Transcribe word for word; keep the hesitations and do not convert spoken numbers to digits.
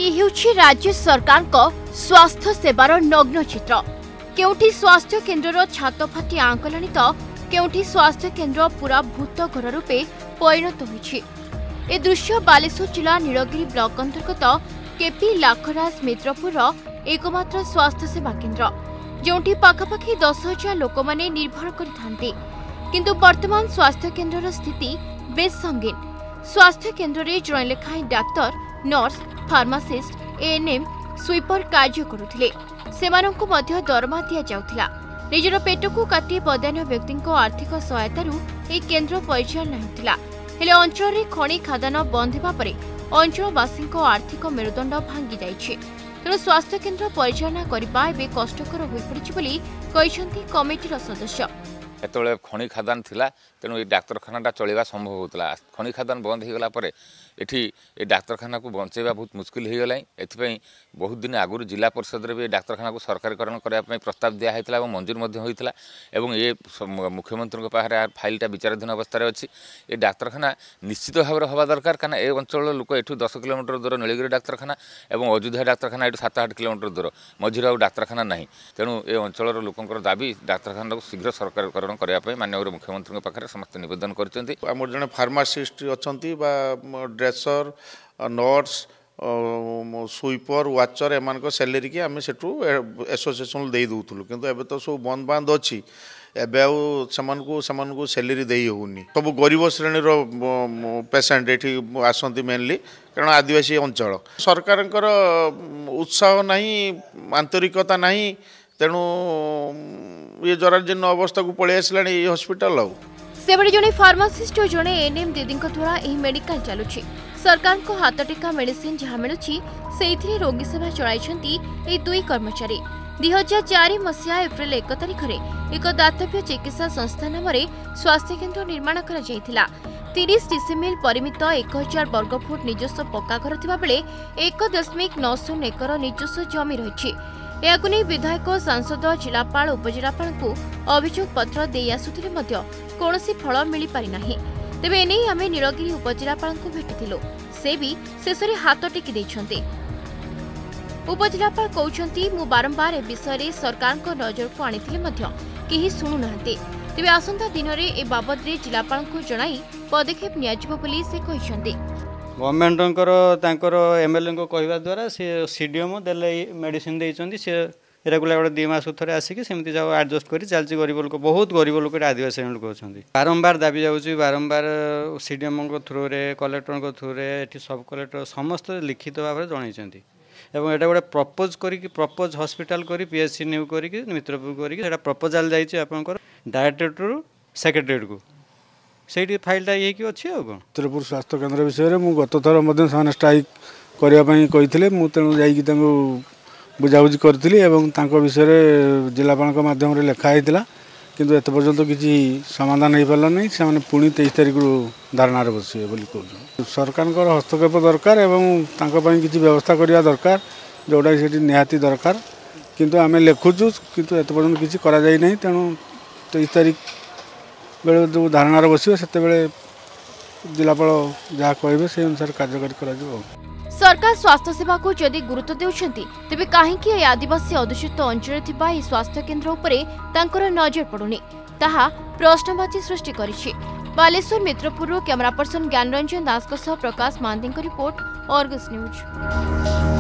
ये राज्य सरकार को स्वास्थ्य सेवार नग्न चित्र। केउठी स्वास्थ्य केन्द्र छात फाटी आंकलानी तो केउठी स्वास्थ्य केन्द्र पूरा भूत घर रूपे परिणत होइछि। ए दृश्य बालेश्वर जिला नीलगिरी ब्लॉक अंतर्गत केपी लाखराज मित्रपुर एकमात्र स्वास्थ्य सेवा केन्द्र, जोंठी पाखापाखि दस हजार लोक माने निर्भर करथांती। किंतु वर्तमान स्वास्थ्य केन्द्र स्थिति बेस संगीन। स्वास्थ्य केन्द्र रे जणे लेखाई doctor, nurse, pharmacist, ANM, sweeper कार्य करुथिले। सेमानंकु मध्य दरमा दिया जाउथिला। निजर पेटकु काटी बदान्य व्यक्ति आर्थिक सहायतारू ए केन्द्र परिचालना हेउथिला। हेले अंचल रे खणी खादान बंद हेबा परे अंचलवासी आर्थिक मेरुदंड भांगी जाइछि। तेणु स्वास्थ्य केन्द्र परिचालना करबा एबे कष्टकर होई पड़िछि बोली कहिसंती कमिटीर सदस्य। एतबेले खणी खादान थिला, तेणु ए डाक्तरखाना चलवा संभव होता। खणी खादान बंद हो गला परे एठी ए डाक्तरखाना को बंचेबा बहुत मुश्किल हो गला। एथिपई बहुत दिन आगुर जिला परिषद रे डाक्तरखाना को सरकारीकरण करने प्रस्ताव दिया होता और मंजूर होता। ये मुख्यमंत्री पाखे फाइलटा विचाराधीन अवस्था अच्छी। ये डाक्तरखाना निश्चित भाव में हवा दरकार, कारण ए अंचल लोक एठू दस किलोमीटर दूर नीलगिरी डाक्तरखाना और अयोध्या डाक्तरखाना एठू सात आठ किलोमीटर दूर, मझिर आउ डाक्तरखाना नहीं। तेणु ए अंचल लोकंर दाबी डाक्तरखाना को शीघ्र सरकारीकरण करने माननीय मुख्यमंत्री पाखे समस्त निवेदन करछन्ती। आमर जने फार्मासिस्ट अछंती बा ड्रेसर, नर्स, स्वीपर, वाचर एमान सैलरी की आम सेठू एसोसिएशन दे दूलु, किंतु एबे तो सब बंद बांध अच्छी। एबे आउ सेमानकु सेमानकु सैलरी देई होउनी। सब गरीब श्रेणीर पेसेंट एठी आसंती मेनली, कारण आदिवासी अंचल। सरकारंकर उत्साह नहीं, आंतरिकता नहीं, तेणु ये जराजीर्ण अवस्था को पलि आसलानी ये हॉस्पिटल। आउ सेबडे जने फार्मासिस्ट और जने एएनएम दीदी द्वारा यह मेडिकल चलुछि। सरकार को हाथ टेका मेडिसिन जहाँ मिलुछि सेइथिरे रोगी सेवा चलाइछन्ती ए दुई कर्मचारी। दुई हजार चार मसीहा एप्रिल एक तारिख में एक दातव्य चिकित्सा संस्था नाम स्वास्थ्य केन्द्र निर्माण कर तीस डिसिमिल परिमित एक हजार वर्गफुट निजस्व पक्काघर थिबा बेले एक दशमिक नौ शून्य एकर निजस्व जमी रही। याकु नै विधायक, सांसद, जिलापाल, उपजिलापाल को अभियोग पत्र दे आसुथिले मध्य कौनसी फल मिल पारि नाही। तेबे एने आमे नीलगिरी उपजिलापाल को भेटिथिलु, से भी शेष रे हाथ टेकी दैछन्ते। उपजिलापाल कहउछन्ती मु बारंबार ए विषय रे सरकार को नजर को आनिथिले मध्य केही सुनु नाहंते। तेबे आसंता दिन रे ए बाबद रे जिलापाल को जणाई पदक्षेप नियाजिबो बोली से कहिसन्ते। गवर्नमेंट एमएलए को कहवा द्वारा सी सीडीएम देले मेडिसिन देइछन्ती। से रेगुलर गोटे दुई मास थे आसिक सेमती जाओ आडजस्ट कर चलती। गरीब लोक बहुत गरीब लोक आदिवासी लोक अच्छा बारंबार दाबी जाऊँगी। बारंबार सीडीएम थ्रू रे, कलेक्टर थ्रू रे, सब कलेक्टर समस्त लिखित भाव में जनइंट। एवं एटा गोटे प्रपोज करी प्रपोज हॉस्पिटल करी पीएचसी न्यू करी मित्रपुर करी प्रपोजाल जाइए आपंकर डायरेक्टरेट रु सेक्रेटेरिएट को से फाइलटा ये अच्छी। आ मित्रपुर स्वास्थ्य केन्द्र विषय में गत थर से स्ट्राइक करने कहते तेणु जा बुझाबुझी करी और विषय जिलापाल मध्यम लिखाई किंतु एत पर्यंत किसी समाधान हो पारा नहीं। से पुणी तेईस तारिख धारणार बसवे बोली कहूँ। सरकार हस्तक्षेप दरकार और किसी व्यवस्था करवा दरकार, जोटा कि निहाती दरकार। किंतु आम लिखुचु किंतु एत पर्यंत किसी करा जाई नहीं। तेणु तेईस तारिख बेले जो धारणार बसवे से जिलापाल जहाँ कहे से अनुसार कार्यकारी कर। सरकार स्वास्थ्य सेवा को जदि गुरुत्व देउछन्ति तेबे काहेकि ए आदिवासी अधुषित अंचल थिबा ए स्वास्थ्य केन्द्र उपरे तांकर नजर पड़ुनी ताहा प्रश्नवाची सृष्टि करिछि। Baleswar Mitrapur camera person Gyanranjan Das Prakash Mohanty report, Argus news.